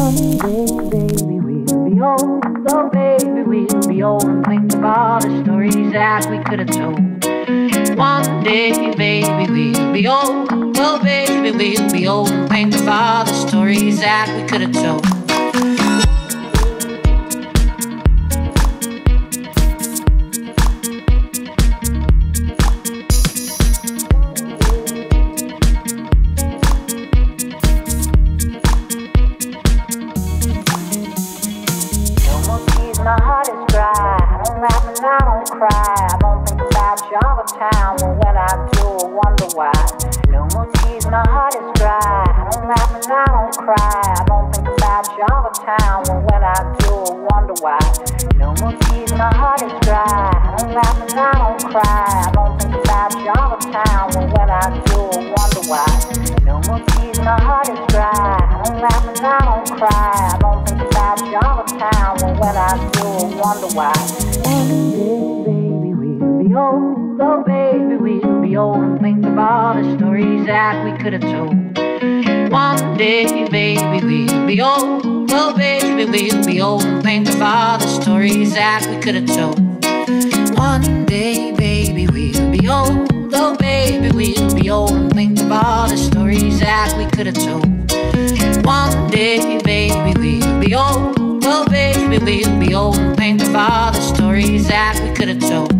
baby, we'll be old. Oh, baby, we'll be old and think of all the stories that we could have told. One day, baby, we'll be old. Oh, baby, we'll be old and think of all the stories that we could have told. My heart is dry, I don't laugh and I don't cry. I don't think about you all the time, but when I do, I wonder why. No more tears, my heart is dry, I don't laugh and I don't cry. I don't think about you all the time, but when I do, I wonder why. No more tears, my heart is dry, I don't laugh and I don't cry. I don't think about you all the time, but when I do, I wonder why. No more tears, my heart is dry, I don't laugh and I don't cry. I don't think about you all the time, but when I do, I wonder why. Baby, we'll be old. Oh, baby, we'll be old and think of all the stories that we could have told. One day, baby, we'll be old. Oh, baby, we'll be old and think of all the stories that we could have told. One day, baby, we'll be old. Oh, baby, we'll be old and think of all the stories that we could have told. One day, baby, we'll be old. Oh, baby, we'll be old and think of all the stories that we could have told.